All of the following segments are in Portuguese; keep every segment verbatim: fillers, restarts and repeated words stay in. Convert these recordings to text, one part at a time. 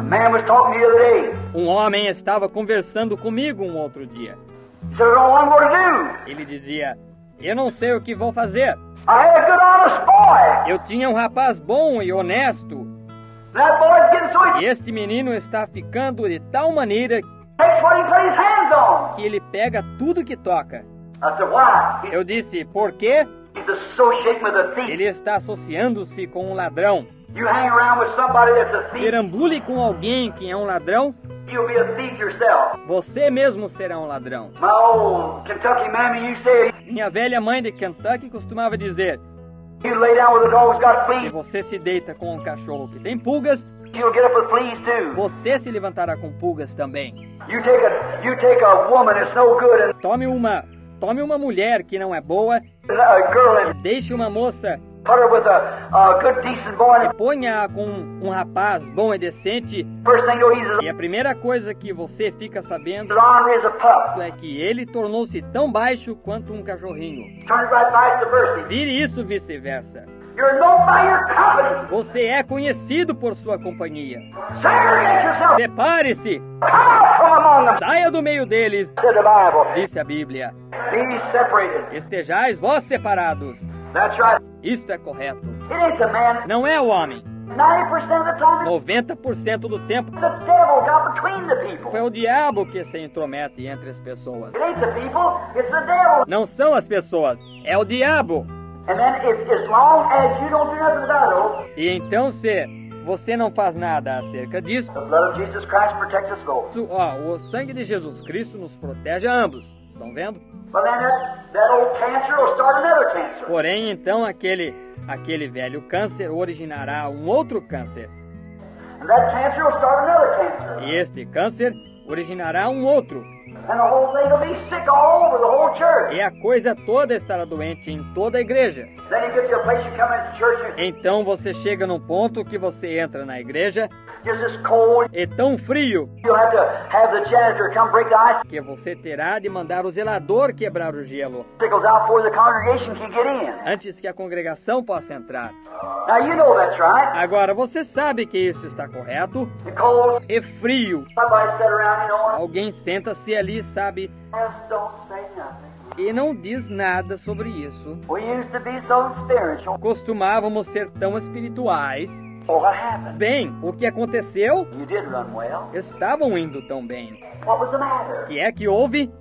man was talking to me the other day. Um homem estava conversando comigo um outro dia. He said, I don't know what to do. Ele dizia, eu não sei o que vou fazer. I had a good, honest boy. Eu tinha um rapaz bom e honesto. That boy's getting so E este menino está ficando de tal maneira takes what he put his hands on. que ele pega tudo que toca. I said, why? He- Eu disse, por quê? He's associating with a thief. Ele está associando-se com um ladrão. You hang around with somebody that's a thief, Perambule com alguém que é um ladrão, you'll be a thief yourself. você mesmo será um ladrão. My old Kentucky mammy used to say, Minha velha mãe de Kentucky costumava dizer, you lay down with a dog who's got se fleas, você se deita com um cachorro que tem pulgas, you'll get up with fleas too. você se levantará com pulgas também. You take a you take a woman that's no good and Tome uma, tome uma mulher que não é boa, a girl and deixe uma moça put her with a, a good decent boy e and ponha-a com um rapaz bom e decente, first thing you know he's e a primeira coisa que você fica sabendo as ornery as a pup. é que ele tornou-se tão baixo quanto um cachorrinho. Turn it right vice versa. Vire isso vice-versa. You're known by your company. Você é conhecido por sua companhia. Segregate yourself. Separe-se! Come out from among them. Saia do meio deles, Said the Bible. disse a Bíblia. Be separated. Estejais vós separados. That's right. Isto é correto. It ain't the man. Não é o homem. Ninety percent of the time, noventa por cento do tempo the devil got between the people. foi o diabo que se intromete entre as pessoas. It ain't the people. It's the devil. Não são as pessoas, é o diabo. And then, if, as long as you don't do nothing about it, E então, se você não faz nada acerca disso, the blood of Jesus Christ protects us both. isso, ó, o sangue de Jesus Cristo nos protege a ambos. Estão vendo? But then that, that old cancer will start another cancer. Porém, então, aquele, aquele velho câncer originará um outro câncer. And that cancer will start another cancer. E este câncer originará um outro. And the whole thing will be sick all over the whole church. E a coisa toda estará doente em toda a igreja. Then you get to a place you come into church and Então você chega num ponto que você entra na igreja it's just cold. e tão frio You'll have to have the janitor come break the ice que você terá de mandar o zelador quebrar o gelo sickles out before the congregation can get in. antes que a congregação possa entrar. Now you know that's right. Agora você sabe que isso está correto. The cold, E frio. everybody sit around, you know, and Alguém senta-se ali, sabe, just don't say nothing. e não diz nada sobre isso. We used to be so spiritual. Costumávamos ser tão espirituais. Oh, what happened? Bem, o que aconteceu? You did run well. Estavam indo tão bem. What was the matter? O que é que houve?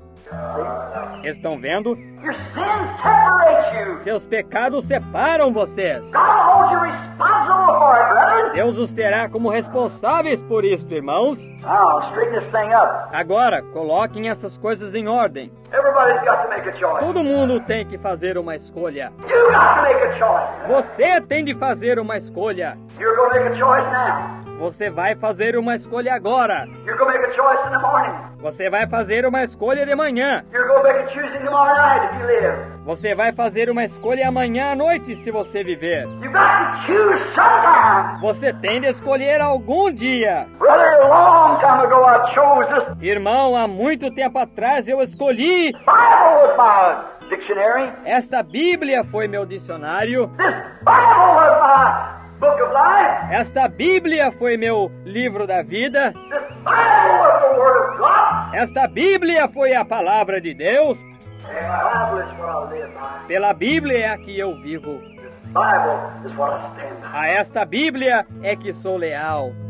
Estão vendo? Your sins separate you. Seus pecados separam vocês. God holds you responsible for it, brother. Deus os terá como responsáveis por isto, irmãos. Now, straighten this thing up. Agora, coloquem essas coisas em ordem. Everybody's got to make a choice. Todo mundo tem que fazer uma escolha. You got to make a choice. Você tem de fazer uma escolha. You're going to make a choice now. Você vai fazer uma escolha agora. You're going to make a choice in the morning. Você vai fazer uma escolha de manhã. You're going to make a choosing tomorrow night if you live. Você vai fazer uma escolha amanhã à noite se você viver. You've got to choose sometime. Você tem de escolher algum dia. Brother, a long time ago I chose this Irmão, há muito tempo atrás eu escolhi. Bible was my dictionary. Esta Bíblia foi meu dicionário. This Bible was my book of life. Esta Bíblia foi meu livro da vida. This Bible was the Word of God. Esta Bíblia foi a palavra de Deus. And the Bible is what I live by. Pela Bíblia é a que eu vivo. This Bible is what I stand by. A esta Bíblia é que sou leal.